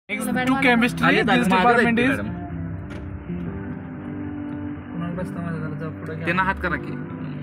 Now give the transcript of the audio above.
Next to chemistry, this department is त्यांना हात करा की